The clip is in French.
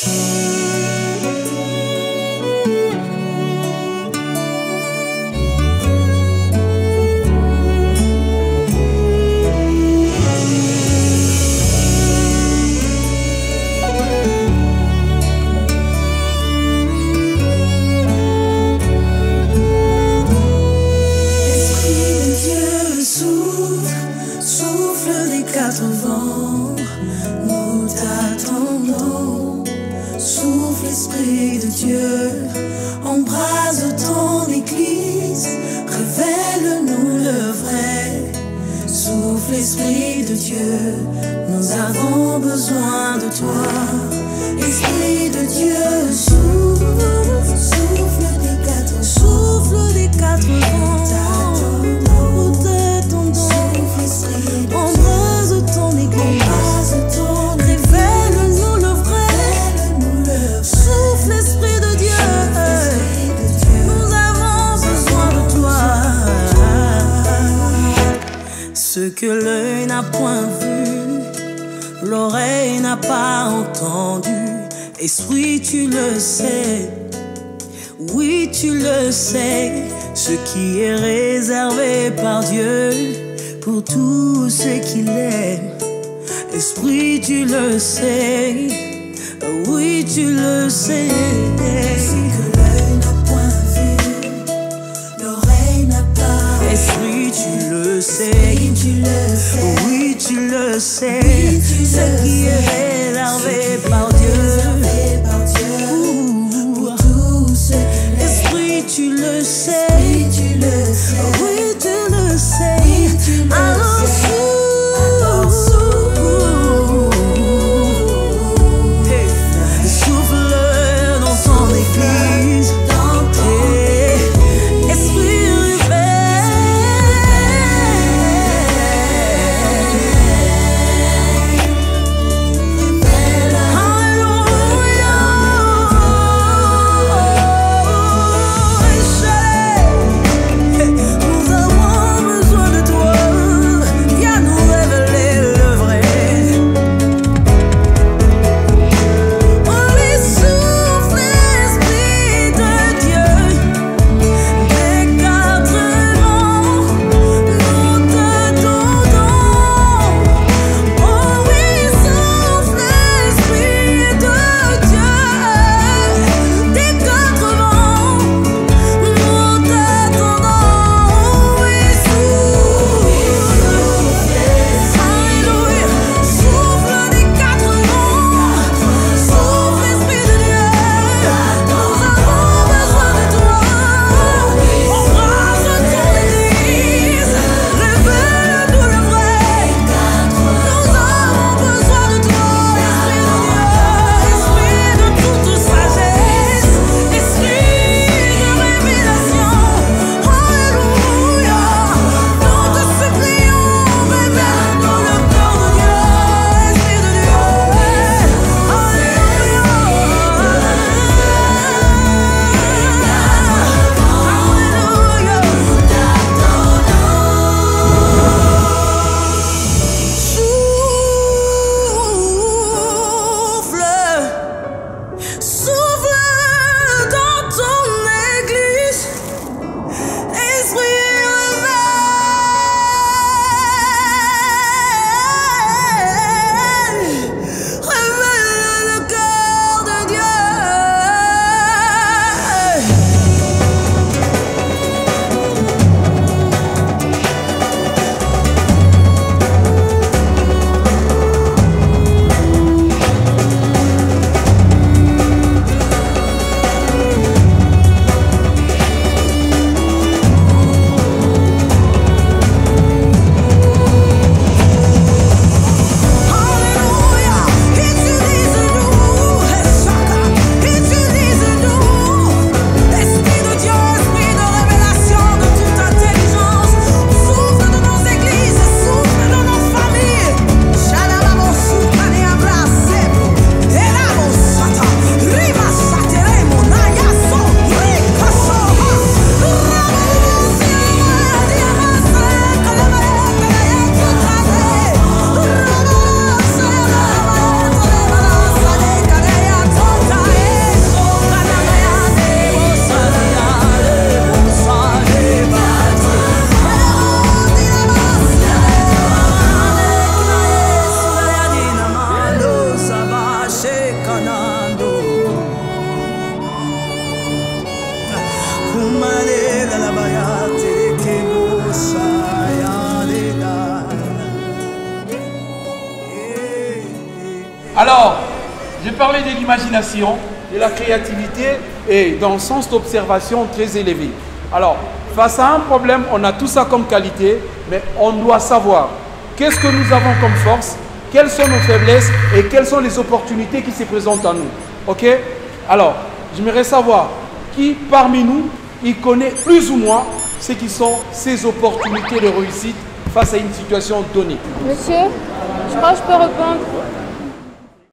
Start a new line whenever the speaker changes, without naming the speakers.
Souffle des quatre vents, nous t'attendons. Souffle, Esprit de Dieu, embrase ton Église, révèle-nous le vrai. Souffle, Esprit de Dieu, nous avons besoin de toi. Esprit de Dieu, souffle, souffle des quatre vents. Embrase ton Église, révèle-nous le vrai. Souffle, Esprit de Dieu, nous avons besoin de toi. Ce que l'œil n'a point vu, l'oreille n'a pas entendu. Esprit, tu le sais, oui tu le sais, ce qui est réservé par Dieu pour tous ceux qu'il aime. Esprit, tu le sais, oui tu le sais. Ce que l'œil n'a point vu, l'oreille n'a pas. Esprit, tu le sais, oui tu le sais, ce qui est réservé par Dieu. Pour tous ceux qu'il aime. Esprit, tu le sais, oui tu le sais. Alors souffle dans ton Église, Esprit réveille.
Alors, j'ai parlé de l'imagination, de la créativité et d'un sens d'observation très élevé. Alors, face à un problème, on a tout ça comme qualité, mais on doit savoir qu'est-ce que nous avons comme force, quelles sont nos faiblesses et quelles sont les opportunités qui se présentent à nous. Ok? Alors, j'aimerais savoir qui parmi nous, il connaît plus ou moins ce qui sont ses opportunités de réussite face à une situation donnée.
Monsieur, je crois que je peux répondre.